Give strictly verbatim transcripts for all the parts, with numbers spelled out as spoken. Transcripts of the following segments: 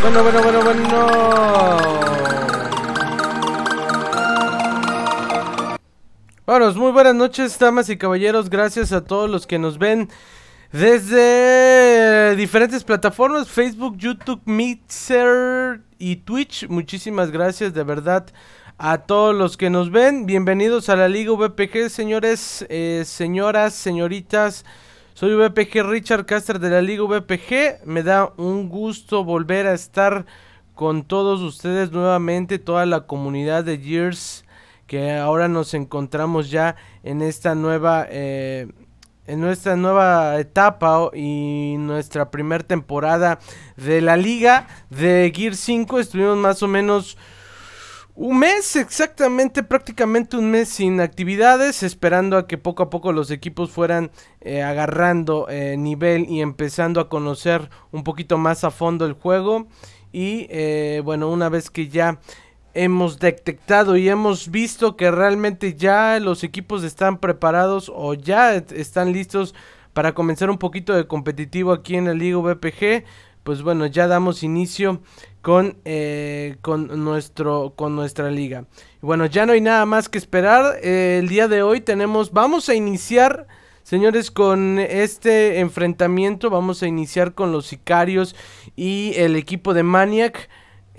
Bueno, bueno, bueno, bueno. Bueno, muy buenas noches, damas y caballeros. Gracias a todos los que nos ven desde diferentes plataformas, Facebook, YouTube, Mixer y Twitch. Muchísimas gracias de verdad a todos los que nos ven. Bienvenidos a la Liga V P G, señores, eh, señoras, señoritas. Soy V P G Richard Caster de la Liga V P G. Me da un gusto volver a estar con todos ustedes nuevamente, toda la comunidad de Gears, que ahora nos encontramos ya en esta nueva eh, en nuestra nueva etapa y nuestra primera temporada de la liga de Gears cinco. Estuvimos más o menos un mes, exactamente, prácticamente un mes sin actividades, esperando a que poco a poco los equipos fueran eh, agarrando eh, nivel y empezando a conocer un poquito más a fondo el juego. Y eh, bueno, una vez que ya hemos detectado y hemos visto que realmente ya los equipos están preparados o ya están listos para comenzar un poquito de competitivo aquí en la Liga V P G, pues bueno, ya damos inicio con, eh, con, nuestro, con nuestra liga. Y bueno, ya no hay nada más que esperar. Eh, el día de hoy tenemos, vamos a iniciar, señores, con este enfrentamiento. Vamos a iniciar con los sicarios y el equipo de Maniac.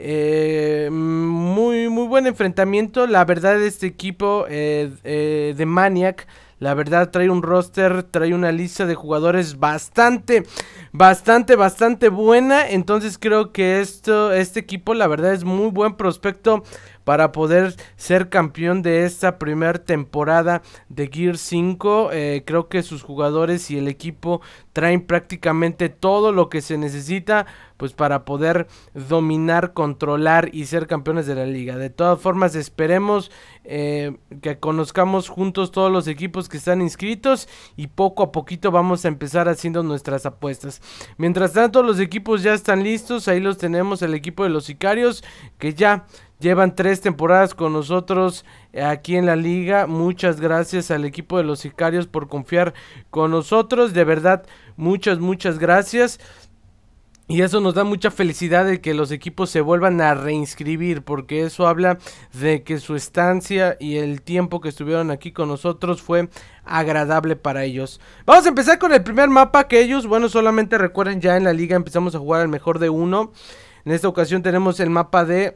Eh, muy, muy buen enfrentamiento. La verdad, este equipo eh, eh, de Maniac, la verdad, trae un roster, trae una lista de jugadores bastante, bastante, bastante buena. Entonces creo que esto, este equipo, la verdad, es muy buen prospecto para poder ser campeón de esta primera temporada de Gears cinco. Eh, creo que sus jugadores y el equipo traen prácticamente todo lo que se necesita, pues, para poder dominar, controlar y ser campeones de la liga. De todas formas, esperemos eh, que conozcamos juntos todos los equipos que están inscritos y poco a poquito vamos a empezar haciendo nuestras apuestas. Mientras tanto, los equipos ya están listos. Ahí los tenemos, el equipo de los sicarios, que ya llevan tres temporadas con nosotros aquí en la liga. Muchas gracias al equipo de los sicarios por confiar con nosotros. De verdad, muchas, muchas gracias. Y eso nos da mucha felicidad de que los equipos se vuelvan a reinscribir, porque eso habla de que su estancia y el tiempo que estuvieron aquí con nosotros fue agradable para ellos. Vamos a empezar con el primer mapa que ellos, bueno, solamente recuerden, ya en la liga empezamos a jugar al mejor de uno. En esta ocasión tenemos el mapa de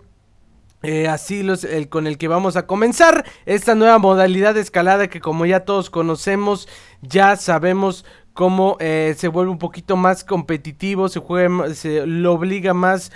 Eh, asilos, el con el que vamos a comenzar esta nueva modalidad de escalada, que como ya todos conocemos, ya sabemos cómo eh, se vuelve un poquito más competitivo, se juega, se lo obliga más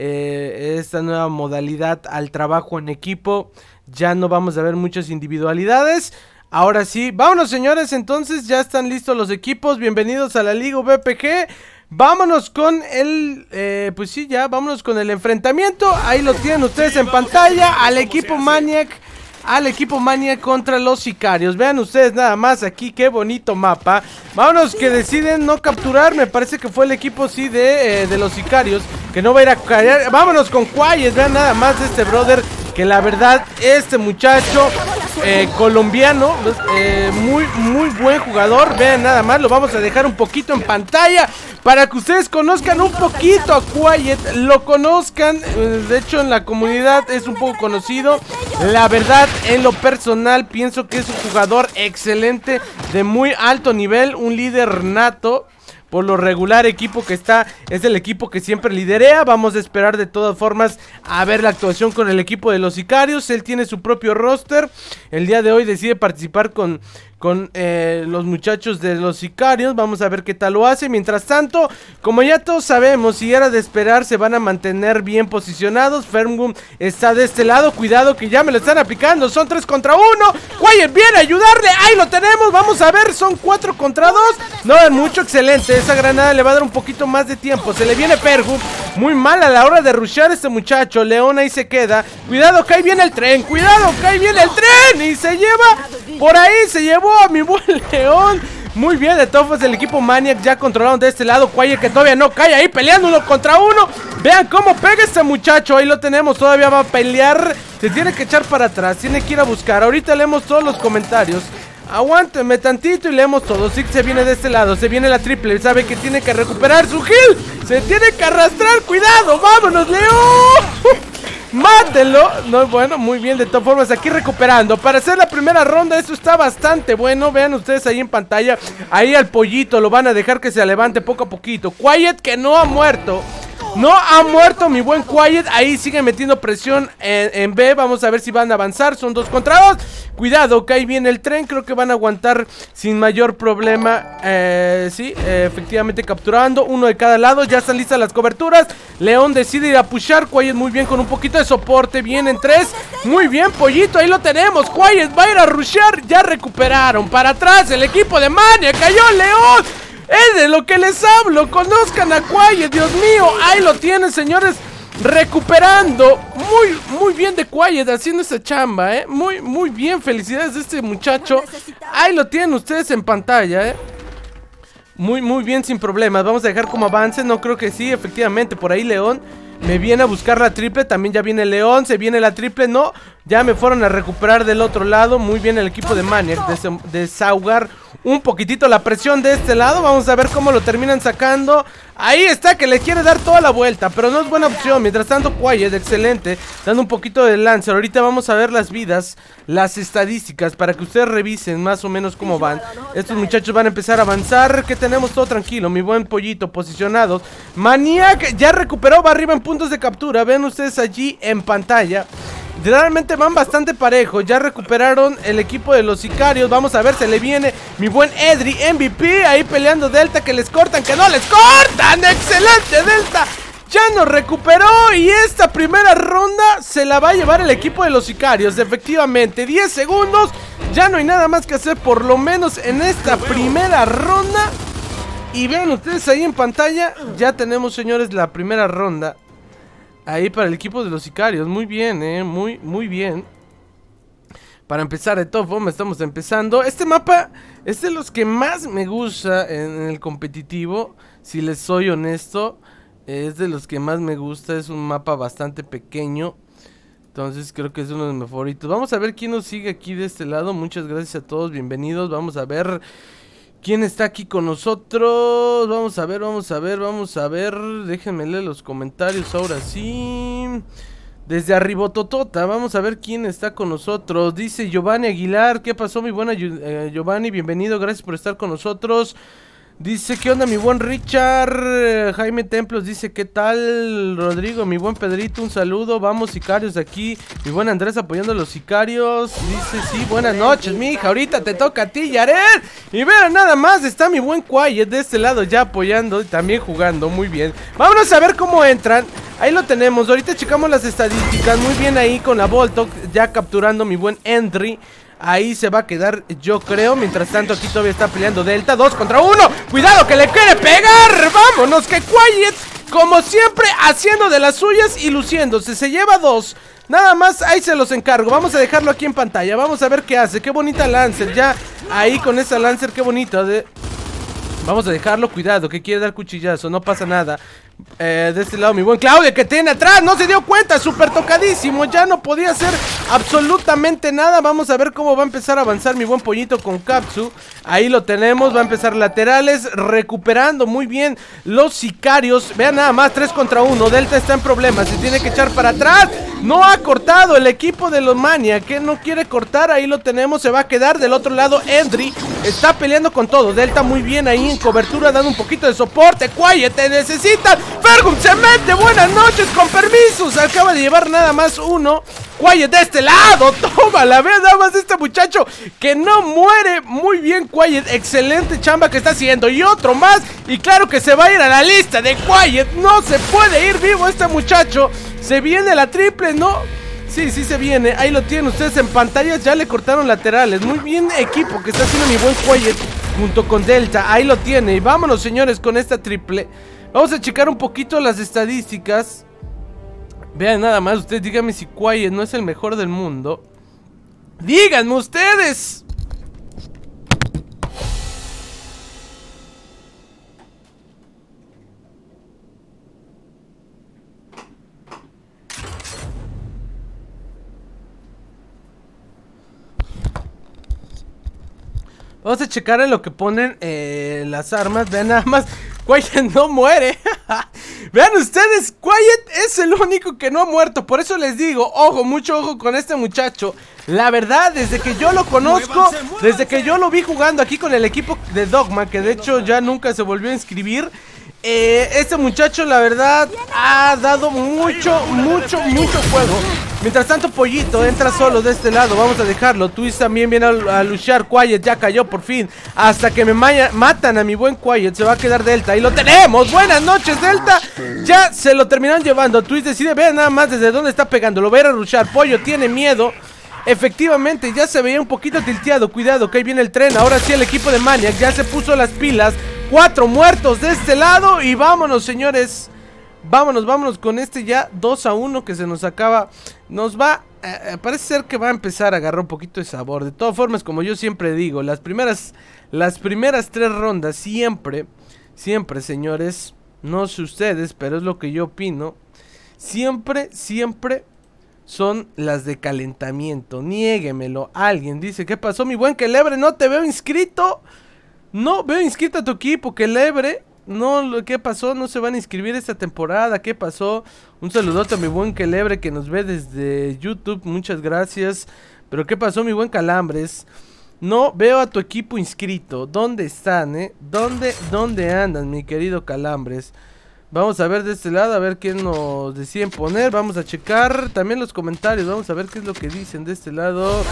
eh, esta nueva modalidad al trabajo en equipo. Ya no vamos a ver muchas individualidades. Ahora sí, vámonos, señores. Entonces ya están listos los equipos. Bienvenidos a la Liga V P G. Vámonos con el, eh, pues sí, ya, vámonos con el enfrentamiento. Ahí lo tienen ustedes en pantalla, al equipo Maniac, al equipo Maniac contra los sicarios. Vean ustedes nada más aquí, qué bonito mapa. Vámonos, que deciden no capturar, me parece que fue el equipo, sí, de, eh, de los sicarios, que no va a ir a caer. Vámonos con Quiet, vean nada más de este brother, que la verdad, este muchacho eh, colombiano, eh, muy, muy buen jugador. Vean nada más, lo vamos a dejar un poquito en pantalla para que ustedes conozcan un poquito a Quiet, lo conozcan. De hecho, en la comunidad es un poco conocido. La verdad, en lo personal, pienso que es un jugador excelente, de muy alto nivel, un líder nato. Por lo regular, equipo que está, es el equipo que siempre liderea. Vamos a esperar de todas formas a ver la actuación con el equipo de los sicarios. Él tiene su propio roster. El día de hoy decide participar con, con eh, los muchachos de los sicarios. Vamos a ver qué tal lo hace. Mientras tanto, como ya todos sabemos, si era de esperar, se van a mantener bien posicionados. Fermgum está de este lado. Cuidado que ya me lo están aplicando. Son tres contra uno. Quiet viene a ayudarle. Ahí lo tenemos. Vamos a ver. Son cuatro contra dos. No es mucho. Excelente. Esa granada le va a dar un poquito más de tiempo. Se le viene Fergum. Muy mal a la hora de rushear este muchacho. León ahí se queda. Cuidado que ahí viene el tren. Cuidado que ahí viene el tren. Y se lleva. Por ahí se llevó a mi buen León. Muy bien, de todos el equipo Maniac ya controlaron de este lado. Quiet que todavía no cae ahí peleando uno contra uno. Vean cómo pega este muchacho. Ahí lo tenemos, todavía va a pelear. Se tiene que echar para atrás, tiene que ir a buscar. Ahorita leemos todos los comentarios. Aguánteme tantito y leemos todo. Sí, se viene de este lado, se viene la triple. Sabe que tiene que recuperar su heal. Se tiene que arrastrar, cuidado, vámonos, León. Mátelo. No, bueno, muy bien, de todas formas aquí recuperando. Para hacer la primera ronda, esto está bastante bueno. Vean ustedes ahí en pantalla. Ahí al pollito lo van a dejar que se levante poco a poquito. Quiet que no ha muerto. No ha muerto mi buen Quiet. Ahí sigue metiendo presión en, en B. Vamos a ver si van a avanzar. Son dos contra dos. Cuidado, que ahí viene el tren. Creo que van a aguantar sin mayor problema. eh, Sí, eh, efectivamente capturando. Uno de cada lado, ya están listas las coberturas. León decide ir a pushar. Quiet muy bien con un poquito de soporte. Vienen tres, muy bien, pollito, ahí lo tenemos. Quiet va a ir a rushear. Ya recuperaron, para atrás el equipo de Mania. Cayó León. Es de lo que les hablo. Conozcan a Quiet, Dios mío. Ahí lo tienen, señores. Recuperando. Muy, muy bien de Quiet haciendo esa chamba, eh. Muy, muy bien. Felicidades a este muchacho. Ahí lo tienen ustedes en pantalla, eh. Muy, muy bien, sin problemas. Vamos a dejar como avance. No creo que sí, efectivamente. Por ahí León me viene a buscar la triple. También ya viene León. Se viene la triple. No, ya me fueron a recuperar del otro lado. Muy bien el equipo de Maniac. Des desahogar un poquitito la presión de este lado. Vamos a ver cómo lo terminan sacando. Ahí está, que le quiere dar toda la vuelta, pero no es buena opción. Mientras tanto, Quiet, excelente, dando un poquito de Lancer. Ahorita vamos a ver las vidas, las estadísticas, para que ustedes revisen más o menos cómo van. Estos muchachos van a empezar a avanzar. Que tenemos todo tranquilo, mi buen pollito, posicionados. Maniac ya recuperó, va arriba en puntos de captura. Ven ustedes allí en pantalla. Realmente van bastante parejos. Ya recuperaron el equipo de los sicarios. Vamos a ver, se le viene mi buen Edri, M V P. Ahí peleando Delta, que les cortan, que no les cortan. Excelente Delta, ya nos recuperó. Y esta primera ronda se la va a llevar el equipo de los sicarios. Efectivamente, diez segundos. Ya no hay nada más que hacer, por lo menos en esta primera ronda. Y vean ustedes ahí en pantalla, ya tenemos, señores, la primera ronda ahí para el equipo de los sicarios. Muy bien, eh, muy, muy bien. Para empezar, de todas formas, estamos empezando. Este mapa es de los que más me gusta en el competitivo, si les soy honesto. Es de los que más me gusta, es un mapa bastante pequeño. Entonces creo que es uno de mis favoritos. Vamos a ver quién nos sigue aquí de este lado. Muchas gracias a todos, bienvenidos. Vamos a ver quién está aquí con nosotros. Vamos a ver, vamos a ver, vamos a ver. Déjenme leer los comentarios ahora sí. Desde Arribototota, vamos a ver quién está con nosotros. Dice Giovanni Aguilar, ¿qué pasó mi buena eh, Giovanni? Bienvenido, gracias por estar con nosotros. Dice, ¿qué onda mi buen Richard? Jaime Templos dice, ¿qué tal Rodrigo? Mi buen Pedrito, un saludo. Vamos sicarios aquí. Mi buen Andrés apoyando a los sicarios. Dice, sí, buenas noches mi hija, ahorita te toca a ti, Yaret. Y vean, nada más está mi buen Quiet de este lado ya apoyando y también jugando, muy bien. Vámonos a ver cómo entran. Ahí lo tenemos, ahorita checamos las estadísticas. Muy bien ahí con la Voltok, ya capturando mi buen Entry. Ahí se va a quedar, yo creo. Mientras tanto aquí todavía está peleando Delta. Dos contra uno. Cuidado que le quiere pegar. Vámonos, que Quiet, como siempre, haciendo de las suyas y luciéndose. Se lleva dos. Nada más, ahí se los encargo. Vamos a dejarlo aquí en pantalla. Vamos a ver qué hace. Qué bonita Lancer. Ya ahí con esa Lancer, qué bonita de... Vamos a dejarlo, cuidado, que quiere dar cuchillazo, no pasa nada. eh, De este lado mi buen Claudio, que tiene atrás, no se dio cuenta, súper tocadísimo. Ya no podía hacer absolutamente nada. Vamos a ver cómo va a empezar a avanzar mi buen pollito con Capsu. Ahí lo tenemos, va a empezar laterales, recuperando muy bien los sicarios. Vean nada más, tres contra uno. Delta está en problemas, se tiene que echar para atrás. No ha cortado el equipo de los Mania, que no quiere cortar. Ahí lo tenemos, se va a quedar del otro lado. Endry está peleando con todo. Delta muy bien ahí en cobertura, dando un poquito de soporte. Quiet, te necesitan. Fergum se mete, buenas noches, con permiso. Se acaba de llevar nada más uno. Quiet de este lado, toma la vez nada más este muchacho que no muere. Muy bien Quiet, excelente chamba que está haciendo. Y otro más, y claro que se va a ir a la lista de Quiet. No se puede ir vivo este muchacho. Se viene la triple, ¿no? Sí, sí se viene, ahí lo tienen ustedes en pantalla. Ya le cortaron laterales, muy bien equipo que está haciendo mi buen Quiet junto con Delta, ahí lo tiene. Y vámonos señores con esta triple. Vamos a checar un poquito las estadísticas. Vean nada más, ustedes díganme si Quiet no es el mejor del mundo. Díganme ustedes. Vamos a checar en lo que ponen eh, las armas. Vean nada más, Quiet no muere. Vean ustedes, Quiet es el único que no ha muerto. Por eso les digo, ojo, mucho ojo con este muchacho. La verdad, desde que yo lo conozco, desde que yo lo vi jugando aquí con el equipo de Dogma, que de hecho ya nunca se volvió a inscribir, eh, este muchacho la verdad ha dado mucho, mucho, mucho juego. Mientras tanto Pollito entra solo de este lado, vamos a dejarlo. Twist también viene a, a luchar. Quiet ya cayó por fin. Hasta que me matan a mi buen Quiet, se va a quedar Delta. Y lo tenemos, buenas noches Delta. Ya se lo terminaron llevando. Twist decide, vean nada más desde dónde está pegando. Lo va a ir a luchar, Pollo tiene miedo. Efectivamente, ya se veía un poquito tilteado. Cuidado, que ahí viene el tren. Ahora sí el equipo de Maniac ya se puso las pilas. Cuatro muertos de este lado. Y vámonos, señores. Vámonos, vámonos con este ya dos a uno que se nos acaba. Nos va, eh, parece ser que va a empezar a agarrar un poquito de sabor. De todas formas, como yo siempre digo, las primeras, las primeras tres rondas siempre, siempre, señores, no sé ustedes, pero es lo que yo opino. Siempre, siempre son las de calentamiento. Niéguemelo. Alguien dice, ¿qué pasó, mi buen Celebre? No te veo inscrito. No veo inscrito a tu equipo, Celebre. No, ¿qué pasó? No se van a inscribir esta temporada. ¿Qué pasó? Un saludote a mi buen Celebre que nos ve desde YouTube. Muchas gracias. Pero ¿qué pasó, mi buen Calambres? No veo a tu equipo inscrito. ¿Dónde están, eh? ¿Dónde, dónde andan, mi querido Calambres? Vamos a ver de este lado, a ver quién nos deciden poner. Vamos a checar también los comentarios. Vamos a ver qué es lo que dicen de este lado.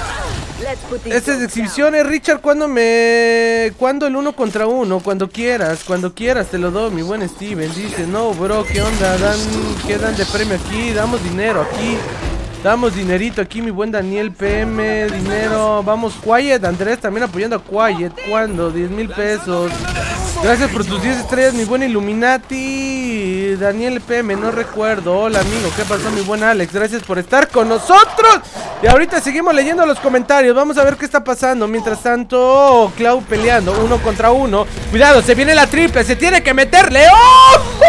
Estas exhibiciones, Richard, ¿cuándo me... ¿Cuándo el uno contra uno? Cuando quieras, cuando quieras te lo doy, mi buen Steven. Dice, no, bro, ¿qué onda? Dan, ¿qué dan de premio aquí? Damos dinero aquí. Damos dinerito aquí, mi buen Daniel P M. Dinero, vamos, Quiet, Andrés también apoyando a Quiet. ¿Cuándo? diez mil pesos. Gracias por tus diez estrellas, mi buen Illuminati. Daniel P M, no recuerdo. Hola, amigo, ¿qué pasó, mi buen Alex? Gracias por estar con nosotros. Y ahorita seguimos leyendo los comentarios. Vamos a ver qué está pasando. Mientras tanto, Clau peleando uno contra uno. Cuidado, se viene la triple, se tiene que meterle. ¡Oh!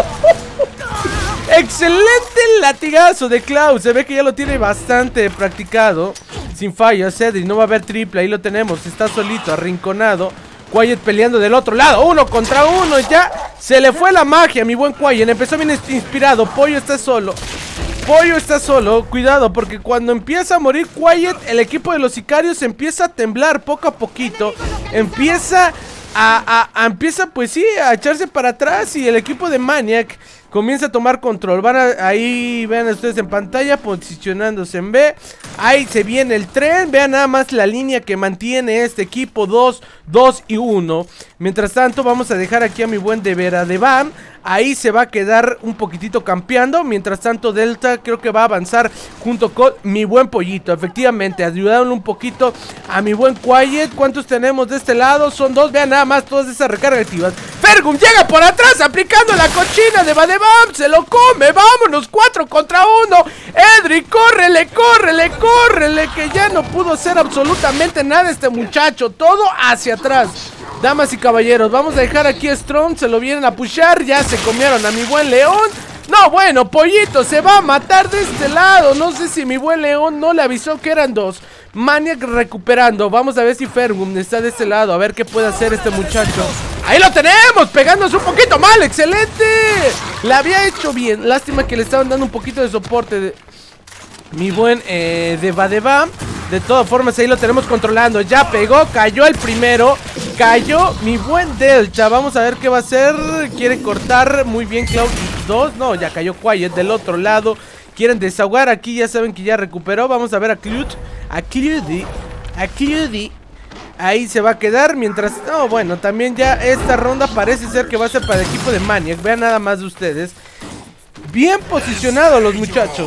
Excelente latigazo de Clau. Se ve que ya lo tiene bastante practicado. Sin falla, Cedric, no va a haber triple. Ahí lo tenemos, está solito, arrinconado. Quiet peleando del otro lado, uno contra uno. Ya se le fue la magia, mi buen Quiet. Empezó bien inspirado, Pollo está solo. Pollo está solo, cuidado, porque cuando empieza a morir Quiet, el equipo de los sicarios empieza a temblar poco a poquito. Empieza a, a, a empieza pues sí, a echarse para atrás. Y el equipo de Maniac comienza a tomar control. Van a, ahí, vean ustedes en pantalla, posicionándose en B. Ahí se viene el tren. Vean nada más la línea que mantiene este equipo. Dos, dos y uno. Mientras tanto vamos a dejar aquí a mi buen de Vera de Bam. Ahí se va a quedar un poquitito campeando. Mientras tanto Delta creo que va a avanzar junto con mi buen Pollito. Efectivamente, ayudaron un poquito a mi buen Quiet. ¿Cuántos tenemos de este lado? Son dos, vean nada más todas esas recargas activas. Fergum llega por atrás aplicando la cochina de Badebam. Se lo come, vámonos, cuatro contra uno. Edri, córrele, córrele, córrele. Que ya no pudo hacer absolutamente nada este muchacho. Todo hacia atrás. Damas y caballeros, vamos a dejar aquí a Strong. Se lo vienen a pushar, ya se comieron a mi buen León. No, bueno, Pollito se va a matar de este lado. No sé si mi buen León no le avisó que eran dos. Maniac recuperando. Vamos a ver si Fergum está de este lado. A ver qué puede hacer este muchacho. ¡Ahí lo tenemos! Pegándose un poquito mal. ¡Excelente! La había hecho bien. Lástima que le estaban dando un poquito de soporte de mi buen eh, de Badebam. De todas formas, ahí lo tenemos controlando. Ya pegó, cayó el primero. Cayó mi buen Delta. Vamos a ver qué va a hacer. Quiere cortar, muy bien Cloud dos. No, ya cayó Quiet del otro lado. Quieren desahogar aquí, ya saben que ya recuperó. Vamos a ver a Clut, a Cludy, a Cludy. Ahí se va a quedar mientras... No, bueno, también ya esta ronda parece ser que va a ser para el equipo de Maniac. Vean nada más de ustedes. Bien posicionados los muchachos.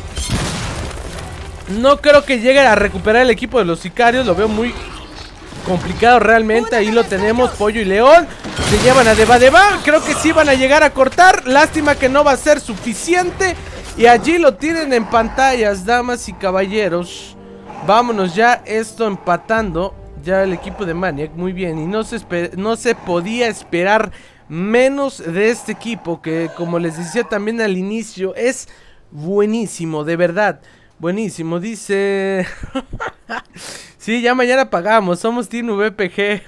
No creo que lleguen a recuperar el equipo de los sicarios. Lo veo muy complicado realmente. Ahí lo tenemos, Pollo y León. Se llevan a Debadeba. Creo que sí van a llegar a cortar. Lástima que no va a ser suficiente. Y allí lo tienen en pantallas, damas y caballeros. Vámonos ya esto empatando. Ya el equipo de Maniac, muy bien. Y no se, no se podía esperar menos de este equipo, que como les decía también al inicio, es buenísimo, de verdad. Buenísimo, dice... Sí, ya mañana pagamos, somos Team V P G.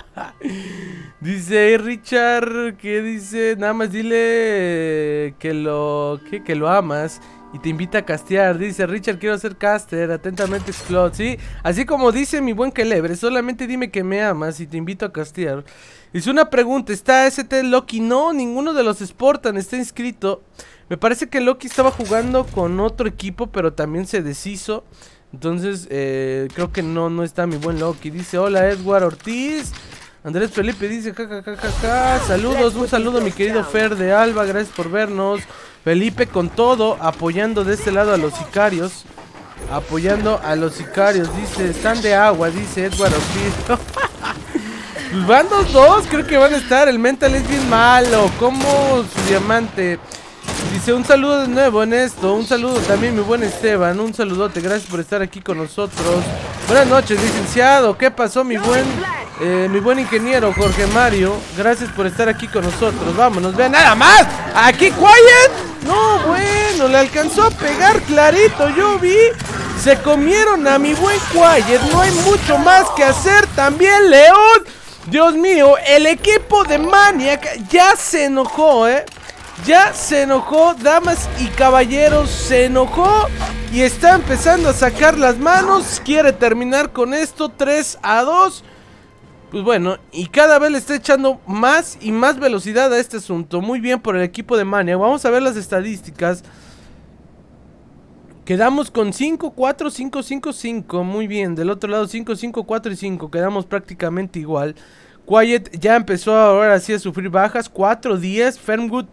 Dice Richard, que dice, nada más dile que lo, que, que lo amas y te invita a castear. Dice Richard, quiero ser caster, atentamente Explode. Sí, así como dice mi buen Celebre, solamente dime que me amas y te invito a castear. Hice una pregunta, ¿está S T Loki? No, ninguno de los Spartan está inscrito. Me parece que Loki estaba jugando con otro equipo, pero también se deshizo. Entonces, eh, creo que no, no está mi buen Loki. Dice, hola Edward Ortiz. Andrés Felipe dice, jajajaja, ja, ja, ja. Saludos, un saludo a mi querido Fer de Alba, gracias por vernos. Felipe con todo, apoyando de este lado a los sicarios. Apoyando a los sicarios, dice, están de agua, dice Edward Ortiz. Pues van dos, dos, creo que van a estar. El mental es bien malo, como su diamante. Dice, un saludo de nuevo en esto. Un saludo también mi buen Esteban. Un saludote, gracias por estar aquí con nosotros. Buenas noches, licenciado. ¿Qué pasó mi buen eh, mi buen ingeniero Jorge Mario? Gracias por estar aquí con nosotros. Vámonos, vean nada más. Aquí Quiet. No, bueno, le alcanzó a pegar clarito. Yo vi. Se comieron a mi buen Quiet. No hay mucho más que hacer. También León. Dios mío, el equipo de Maniac ya se enojó, eh. Ya se enojó, damas y caballeros, se enojó y está empezando a sacar las manos. Quiere terminar con esto, tres a dos. Pues bueno, y cada vez le está echando más y más velocidad a este asunto. Muy bien por el equipo de Maniac. Vamos a ver las estadísticas. Quedamos con cinco, cuatro, cinco, cinco, cinco. Muy bien, del otro lado cinco, cinco, cuatro y cinco. Quedamos prácticamente igual. Quiet ya empezó ahora sí a sufrir bajas. cuatro, diez, Fermwood.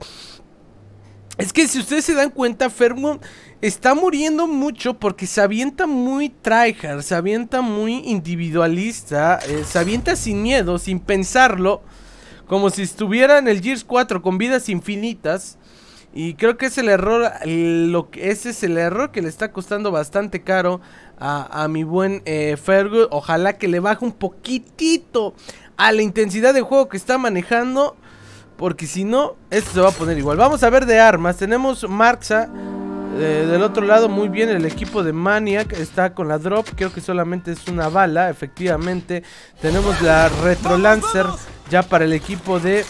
Es que si ustedes se dan cuenta, Fermwood está muriendo mucho porque se avienta muy tryhard, se avienta muy individualista, eh, se avienta sin miedo, sin pensarlo, como si estuviera en el Gears cuatro con vidas infinitas. Y creo que es el error, lo que, ese es el error que le está costando bastante caro a, a mi buen eh, Fermwood. Ojalá que le baje un poquitito a la intensidad de juego que está manejando, porque si no, esto se va a poner igual. Vamos a ver de armas. Tenemos Marxa eh, del otro lado. Muy bien, el equipo de Maniac está con la drop. Creo que solamente es una bala, efectivamente. Tenemos la Retro Lancer ya para el equipo de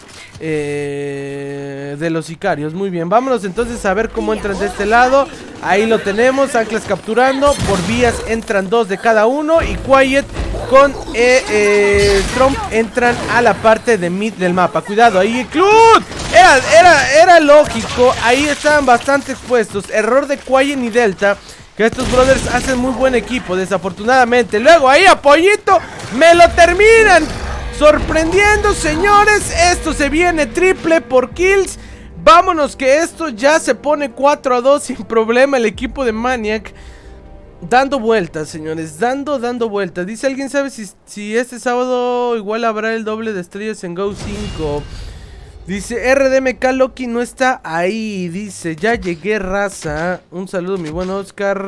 eh, de los sicarios. Muy bien, vámonos entonces a ver cómo entran de este lado. Ahí lo tenemos, anclas capturando. Por vías entran dos de cada uno. Y Quiet con eh, eh, Trump entran a la parte de mid del mapa. Cuidado, ahí Club. Era, era, era lógico. Ahí estaban bastante expuestos. Error de Quiet y Delta, que estos brothers hacen muy buen equipo, desafortunadamente. Luego ahí Apoyito, me lo terminan sorprendiendo, señores. Esto se viene triple por kills. Vámonos que esto ya se pone cuatro a dos sin problema. El equipo de Maniac dando vueltas, señores, dando, dando vueltas. Dice, ¿alguien sabe si, si este sábado igual habrá el doble de estrellas en Go cinco? Dice, R D M K Loki no está ahí. Dice, ya llegué, raza. Un saludo, mi buen Oscar.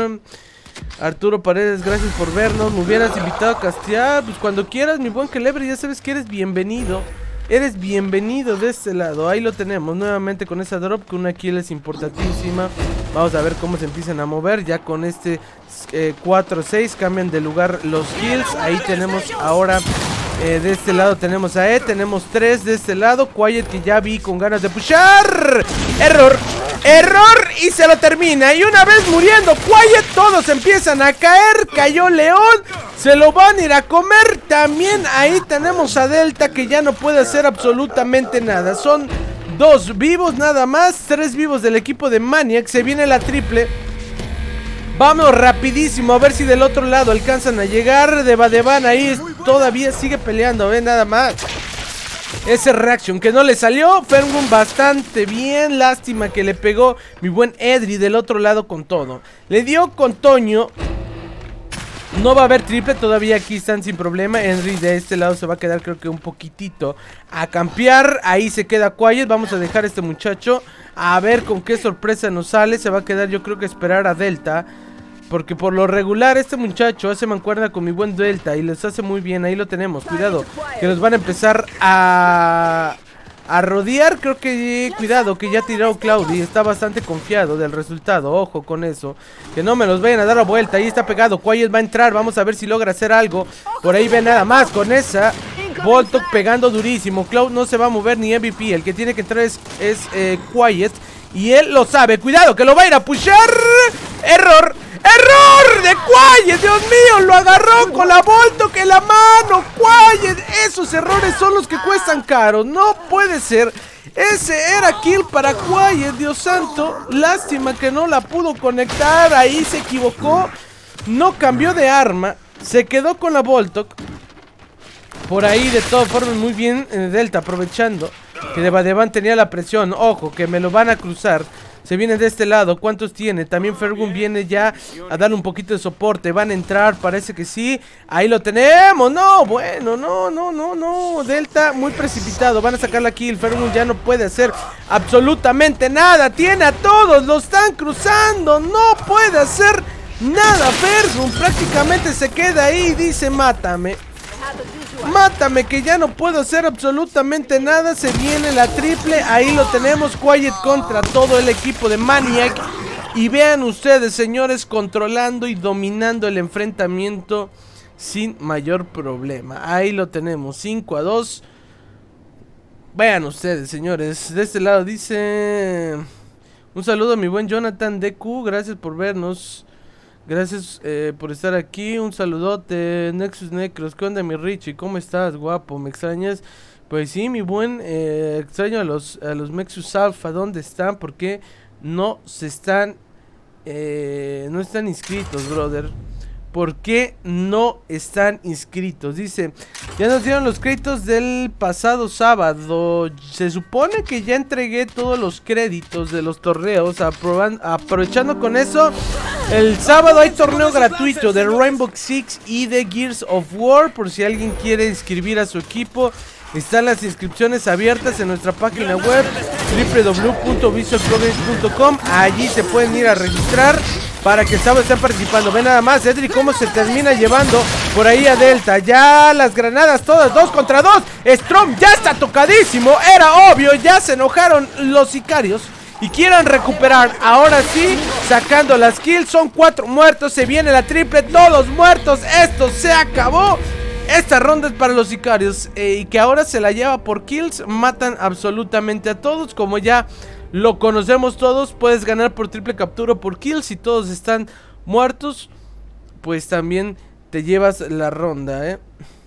Arturo Paredes, gracias por vernos. Me hubieras invitado a castear. Pues cuando quieras, mi buen Celebre, ya sabes que eres bienvenido. Eres bienvenido de este lado. Ahí lo tenemos, nuevamente con esa drop, con una kill es importantísima. Vamos a ver cómo se empiezan a mover. Ya con este eh, cuatro seis cambian de lugar los kills. Ahí tenemos ahora eh, de este lado tenemos a E. Tenemos tres de este lado. Quiet, que ya vi con ganas de pushar. Error. Error y se lo termina. Y una vez muriendo Quiet, todos empiezan a caer. Cayó León. Se lo van a ir a comer. También ahí tenemos a Delta, que ya no puede hacer absolutamente nada. Son dos vivos nada más. Tres vivos del equipo de Maniac. Se viene la triple. Vamos rapidísimo a ver si del otro lado alcanzan a llegar. Debadeban ahí todavía sigue peleando. Ve nada más. Ese reaction que no le salió. Fermwood bastante bien. Lástima que le pegó mi buen Edri del otro lado con todo. Le dio con Toño. No va a haber triple, todavía aquí están sin problema. Henry de este lado se va a quedar, creo que un poquitito a campear. Ahí se queda Quiet, vamos a dejar a este muchacho a ver con qué sorpresa nos sale. Se va a quedar, yo creo que esperar a Delta, porque por lo regular este muchacho hace mancuerna con mi buen Delta y les hace muy bien. Ahí lo tenemos, cuidado, que nos van a empezar a... a rodear. Creo que, cuidado, que ya tiró Cloudy. Está bastante confiado del resultado. Ojo con eso. Que no me los vayan a dar la vuelta. Ahí está pegado. Quiet va a entrar. Vamos a ver si logra hacer algo. Por ahí ve nada más con esa. Voltok pegando durísimo. Cloud no se va a mover ni M V P. El que tiene que entrar es, es eh, Quiet. Y él lo sabe. Cuidado que lo va a ir a pushar. Error. ¡Error de Quiet! ¡Dios mío! Lo agarró con la Voltok en la mano. Quiet. Esos errores son los que cuestan caro. No puede ser. Ese era kill para Quiet. Dios santo. Lástima que no la pudo conectar. Ahí se equivocó. No cambió de arma. Se quedó con la Voltok. Por ahí de todas formas muy bien eh, Delta aprovechando que Devadevan tenía la presión. Ojo que me lo van a cruzar. Se viene de este lado. ¿Cuántos tiene? También Fergun viene ya a darle un poquito de soporte. Van a entrar, parece que sí. Ahí lo tenemos. No, bueno, no, no, no, no. Delta muy precipitado. Van a sacar la kill. Fergun ya no puede hacer absolutamente nada. Tiene a todos. Lo están cruzando. No puede hacer nada. Fergun prácticamente se queda ahí y dice mátame. Mátame que ya no puedo hacer absolutamente nada. Se viene la triple. Ahí lo tenemos. Quiet contra todo el equipo de Maniac. Y vean ustedes, señores, controlando y dominando el enfrentamiento sin mayor problema. Ahí lo tenemos, cinco a dos. Vean ustedes, señores. De este lado dice: un saludo a mi buen Jonathan D Q. Gracias por vernos. Gracias eh, por estar aquí. Un saludote, Nexus Necros. ¿Qué onda, mi Richie? ¿Cómo estás, guapo? ¿Me extrañas? Pues sí, mi buen. Eh, extraño a los, a los Nexus Alpha. ¿Dónde están? ¿Por qué no se están... Eh, no están inscritos, brother? ¿Por qué no están inscritos? Dice: ya nos dieron los créditos del pasado sábado. Se supone que ya entregué todos los créditos de los torneos. Aprovechando con eso, el sábado hay torneo gratuito de Rainbow Six y de Gears of War. Por si alguien quiere inscribir a su equipo, están las inscripciones abiertas en nuestra página web w w w punto visual progress punto com. Allí se pueden ir a registrar para que el sábado estén participando. Ve nada más, Edric, cómo se termina llevando por ahí a Delta. Ya las granadas todas, dos contra dos. Strom ya está tocadísimo, era obvio. Ya se enojaron los sicarios y quieren recuperar. Ahora sí, sacando las kills. Son cuatro muertos, se viene la triple. Todos muertos, esto se acabó. Esta ronda es para los sicarios eh, y que ahora se la lleva por kills. Matan absolutamente a todos, como ya lo conocemos todos. Puedes ganar por triple captura o por kills. Si todos están muertos, pues también te llevas la ronda, eh.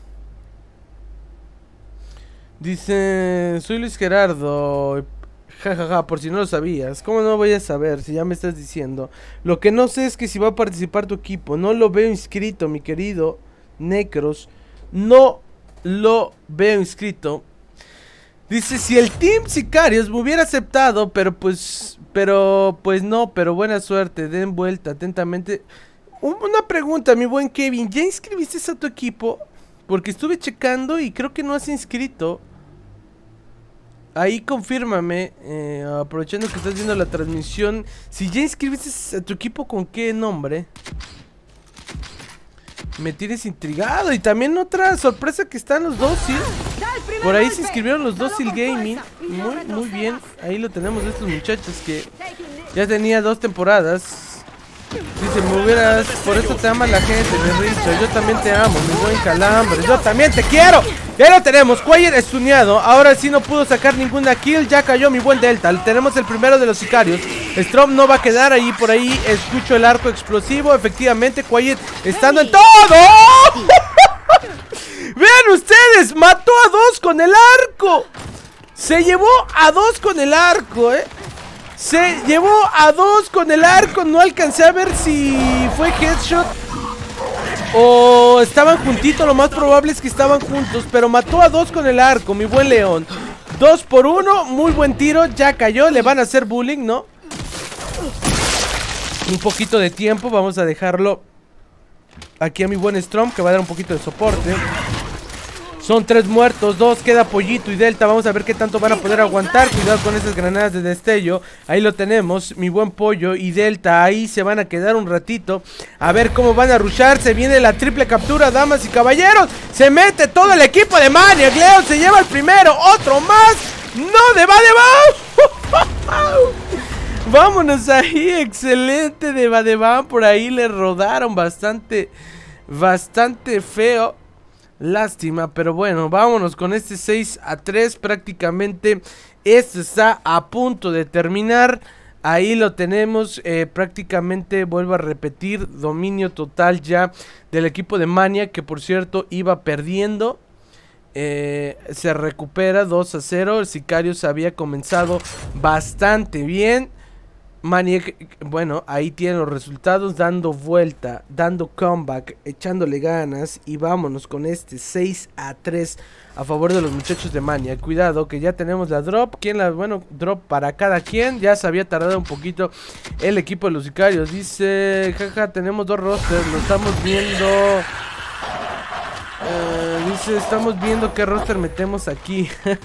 Dice: soy Luis Gerardo. Jajaja, ja, ja, por si no lo sabías. ¿Cómo no voy a saber si ya me estás diciendo? Lo que no sé es que si va a participar tu equipo. No lo veo inscrito, mi querido Necros. No lo veo inscrito. Dice: si el Team Sicarios me hubiera aceptado, pero pues, pero pues no, pero buena suerte, den vuelta atentamente. Un, una pregunta, mi buen Kevin, ¿ya inscribiste a tu equipo? Porque estuve checando y creo que no has inscrito. Ahí confírmame, eh, aprovechando que estás viendo la transmisión, si ya inscribiste a tu equipo, ¿con qué nombre? Me tienes intrigado. Y también otra sorpresa que están los Docil. Por ahí se inscribieron los Docil Gaming. Muy, muy bien. Ahí lo tenemos de estos muchachos que ya tenía dos temporadas. Dice: me hubieras... por eso te ama la gente, mi Richo. Yo también te amo, mi buen Calambre. Yo también te quiero. Ya lo tenemos. Quiet estuneado. Ahora sí no pudo sacar ninguna kill. Ya cayó mi buen Delta. Tenemos el primero de los sicarios. Strom no va a quedar ahí. Por ahí escucho el arco explosivo. Efectivamente, Quiet estando en todo. Vean ustedes. Mató a dos con el arco. Se llevó a dos con el arco, eh. Se llevó a dos con el arco. No alcancé a ver si fue headshot o estaban juntitos. Lo más probable es que estaban juntos, pero mató a dos con el arco, mi buen León. Dos por uno, muy buen tiro. Ya cayó, le van a hacer bullying, ¿no? Un poquito de tiempo, vamos a dejarlo aquí a mi buen Strom, que va a dar un poquito de soporte. Son tres muertos, dos, queda Pollito y Delta. Vamos a ver qué tanto van a poder aguantar. Cuidado con esas granadas de destello. Ahí lo tenemos, mi buen Pollo y Delta. Ahí se van a quedar un ratito. A ver cómo van a rushar. Se viene la triple captura, damas y caballeros. Se mete todo el equipo de Maniac. León se lleva el primero, otro más. ¡No! ¡De va, de va! Vámonos ahí, excelente de Badeban. Por ahí le rodaron bastante, bastante feo. Lástima, pero bueno, vámonos con este seis a tres. Prácticamente esto está a punto de terminar. Ahí lo tenemos, eh, prácticamente vuelvo a repetir, dominio total ya del equipo de Maniac, que por cierto iba perdiendo. Eh, se recupera dos a cero. El Sicarios había comenzado bastante bien. Maniac, bueno, ahí tienen los resultados, dando vuelta, dando comeback, echándole ganas. Y vámonos con este seis a tres a favor de los muchachos de Maniac. Cuidado que ya tenemos la drop. ¿Quién la, bueno, drop para cada quien? Ya se había tardado un poquito el equipo de los Sicarios. Dice, jaja, tenemos dos rosters, lo estamos viendo. Uh, dice, estamos viendo qué roster metemos aquí.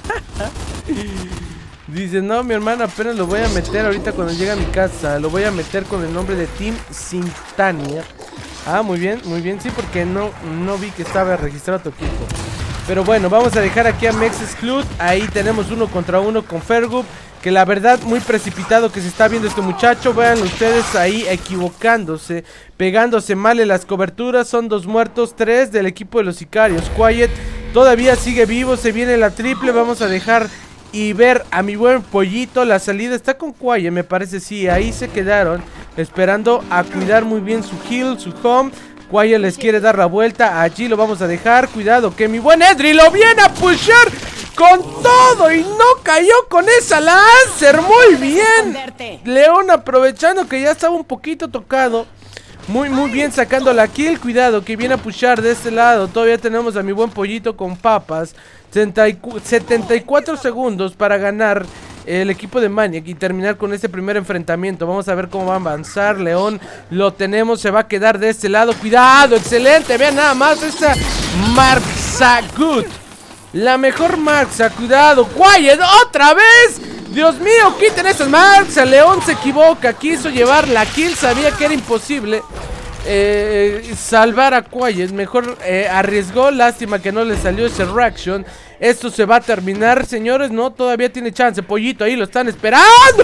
Dice, no, mi hermana apenas lo voy a meter ahorita cuando llegue a mi casa. Lo voy a meter con el nombre de Team Sintania. Ah, muy bien, muy bien. Sí, porque no, no vi que estaba registrado tu equipo. Pero bueno, vamos a dejar aquí a Mex Exclude. Ahí tenemos uno contra uno con Fergub, que la verdad muy precipitado que se está viendo este muchacho. Vean ustedes ahí equivocándose, pegándose mal en las coberturas. Son dos muertos, tres del equipo de los Sicarios. Quiet todavía sigue vivo, se viene la triple. Vamos a dejar y ver a mi buen pollito. La salida está con Quiet, me parece, sí. Ahí se quedaron esperando a cuidar muy bien su heal, su home. Quiet les quiere dar la vuelta. Allí lo vamos a dejar. Cuidado que mi buen Edry lo viene a pushar con todo y no cayó con esa Lancer. Muy bien. León aprovechando que ya estaba un poquito tocado. Muy, muy bien sacando la kill. Cuidado que viene a pushar de este lado. Todavía tenemos a mi buen pollito con papas. setenta y cuatro segundos para ganar el equipo de Maniac y terminar con este primer enfrentamiento. Vamos a ver cómo va a avanzar. León lo tenemos, se va a quedar de este lado. Cuidado, excelente. Vean nada más esta Marxa Good, la mejor Marxa. Cuidado, Quiet, otra vez. Dios mío, quiten esas Marxa. León se equivoca, quiso llevar la kill, sabía que era imposible eh, salvar a Quiet. Mejor eh, arriesgó, lástima que no le salió ese reaction. Esto se va a terminar, señores. No, todavía tiene chance. Pollito, ahí lo están esperando.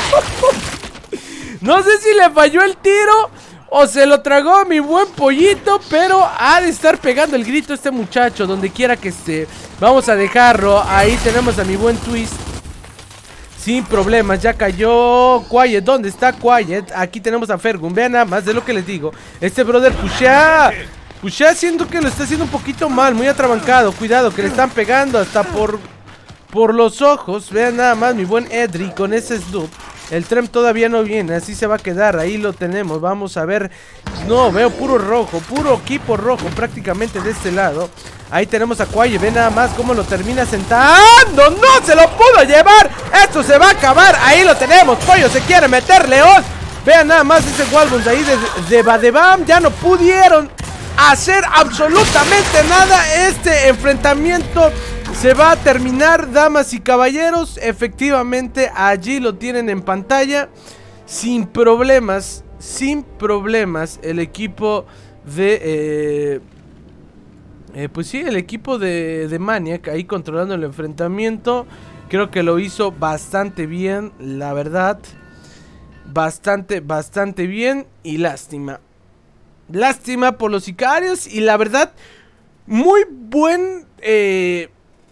No sé si le falló el tiro o se lo tragó mi buen pollito, pero ha de estar pegando el grito este muchacho donde quiera que esté. Vamos a dejarlo. Ahí tenemos a mi buen Twist sin problemas, ya cayó Quiet. ¿Dónde está Quiet? Aquí tenemos a Fergun. Vean nada más de lo que les digo. Este brother pushea Pushea siento que lo está haciendo un poquito mal, muy atrabancado. Cuidado que le están pegando hasta por Por los ojos. Vean nada más mi buen Edry con ese Snoop. El Trem todavía no viene, así se va a quedar. Ahí lo tenemos, vamos a ver. No, veo puro rojo, puro equipo rojo prácticamente de este lado. Ahí tenemos a Quiet, ve nada más cómo lo termina sentando. ¡No se lo pudo llevar! ¡Esto se va a acabar! Ahí lo tenemos, Pollo se quiere meter, León. Vean nada más ese Walbons ahí de, de Badebam. Ya no pudieron hacer absolutamente nada. Este enfrentamiento se va a terminar, damas y caballeros. Efectivamente, allí lo tienen en pantalla. Sin problemas, sin problemas, el equipo de... Eh, eh, pues sí, el equipo de, de Maniac ahí controlando el enfrentamiento. Creo que lo hizo bastante bien, la verdad. Bastante, bastante bien. Y lástima. Lástima por los sicarios. Y la verdad, muy buen... Eh,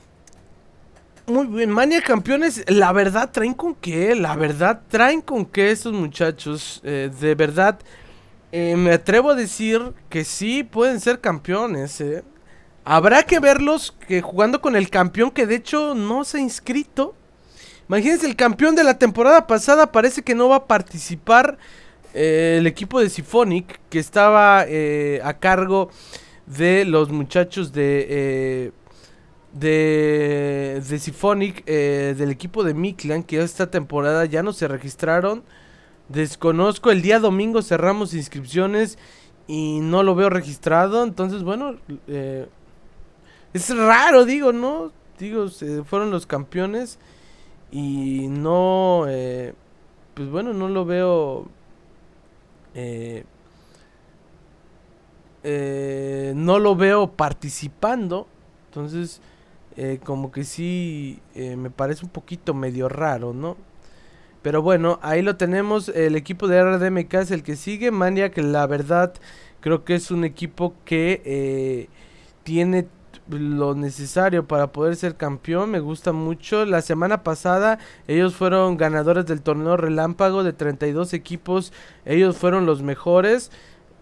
Muy bien, Maniac campeones, la verdad traen con qué, la verdad traen con qué estos muchachos, eh, de verdad, eh, me atrevo a decir que sí pueden ser campeones, eh. Habrá que verlos que jugando con el campeón que de hecho no se ha inscrito. Imagínense, el campeón de la temporada pasada parece que no va a participar, eh, el equipo de Symphonic, que estaba eh, a cargo de los muchachos de... Eh, De, de Symphonic, eh, del equipo de Miklan, que esta temporada ya no se registraron. Desconozco, el día domingo cerramos inscripciones y no lo veo registrado. Entonces, bueno, eh, es raro, digo, ¿no? Digo, se fueron los campeones y no, eh, pues bueno, no lo veo, eh, eh, no lo veo participando. Entonces... eh, como que sí eh, me parece un poquito medio raro, ¿no? Pero bueno, ahí lo tenemos. El equipo de R D M K es el que sigue. Maniac, la verdad, creo que es un equipo que eh, tiene lo necesario para poder ser campeón. Me gusta mucho. La semana pasada ellos fueron ganadores del torneo relámpago de treinta y dos equipos. Ellos fueron los mejores.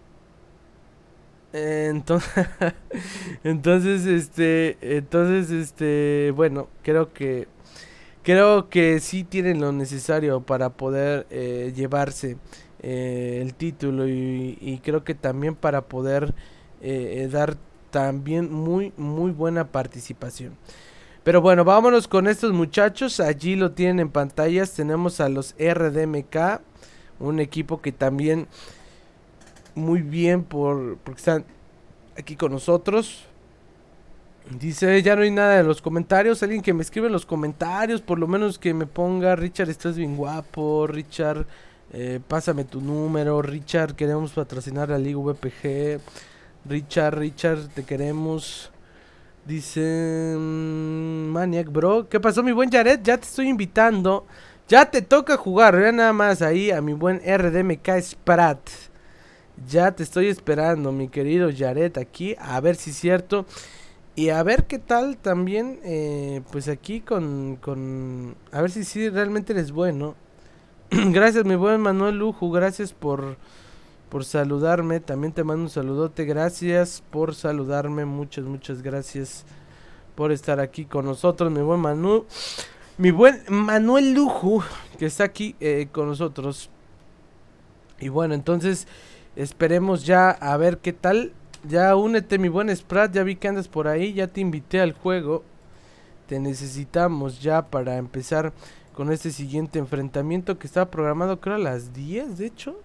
Eh, entonces, entonces, este, entonces, este, bueno, creo que creo que sí tienen lo necesario para poder eh, llevarse eh, el título y, y creo que también para poder eh, eh, dar también muy muy buena participación. Pero bueno, vámonos con estos muchachos. Allí lo tienen en pantallas. Tenemos a los R D M K, un equipo que también muy bien por porque están aquí con nosotros. Dice, ya no hay nada en los comentarios. Alguien que me escribe en los comentarios, por lo menos que me ponga: Richard, estás bien guapo. Richard, eh, pásame tu número. Richard, queremos patrocinar a la Liga V P G. Richard, Richard, te queremos. Dice mmm, Maniac, bro. ¿Qué pasó, mi buen Jared? Ya te estoy invitando. Ya te toca jugar. Vean nada más ahí a mi buen R D M K Sprat. Ya te estoy esperando, mi querido Jared, aquí. A ver si es cierto. Y a ver qué tal también, eh, pues aquí con, con... A ver si sí realmente eres bueno. Gracias, mi buen Manuel Lujo. Gracias por, por saludarme. También te mando un saludote. Gracias por saludarme. Muchas, muchas gracias por estar aquí con nosotros, mi buen Manu. Mi buen Manuel Lujo, que está aquí eh, con nosotros. Y bueno, entonces esperemos ya a ver qué tal. Ya únete, mi buen Sprat, ya vi que andas por ahí, ya te invité al juego. Te necesitamos ya para empezar con este siguiente enfrentamiento que estaba programado creo a las diez, de hecho.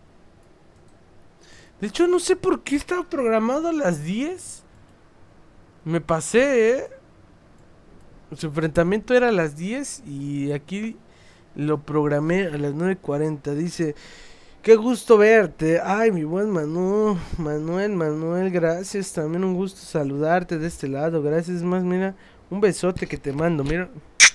De hecho no sé por qué estaba programado a las diez. Me pasé, eh. Su enfrentamiento era a las diez y aquí lo programé a las nueve cuarenta. Dice... Qué gusto verte. Ay, mi buen Manu. Manuel, Manuel, gracias. También un gusto saludarte de este lado. Gracias más, mira. Un besote que te mando, mira.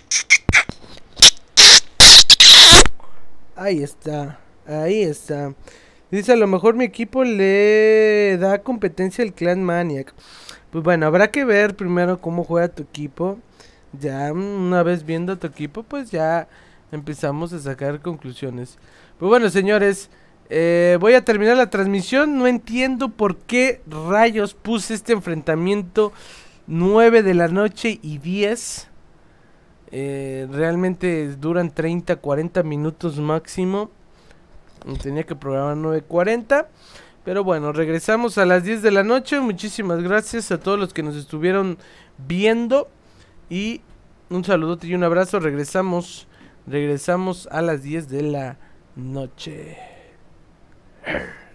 Ahí está. Ahí está. Dice, a lo mejor mi equipo le da competencia al Clan Maniac. Pues bueno, habrá que ver primero cómo juega tu equipo. Ya una vez viendo tu equipo, pues ya empezamos a sacar conclusiones. Pues bueno, señores, eh, voy a terminar la transmisión. No entiendo por qué rayos puse este enfrentamiento nueve de la noche y diez. Eh, realmente duran treinta, cuarenta minutos máximo. Tenía que programar nueve cuarenta. Pero bueno, regresamos a las diez de la noche. Muchísimas gracias a todos los que nos estuvieron viendo. Y un saludote y un abrazo. Regresamos. Regresamos a las diez de la noche.